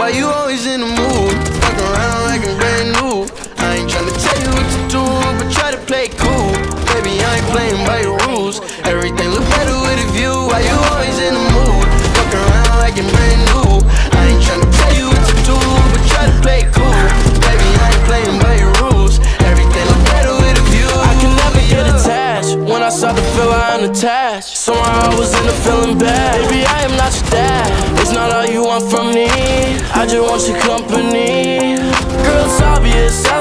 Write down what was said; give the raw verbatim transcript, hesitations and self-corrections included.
Why you always in the mood? Fuck around like I'm brand new. I ain't tryna tell you what to do, but try to play it cool. Baby, I ain't playing by your rules. Everything look better with a view. Why you always in the mood? Fuck around like I'm brand new. I ain't tryna tell you what to do, but try to play it cool. Baby, I ain't playing by your rules. Everything look better with a view. I can never get attached. When I start to feel I'm unattached, somehow I was in a feeling bad. Baby, I am not your dad. It's not all you want from me. I just want your company. Girl, it's obvious. I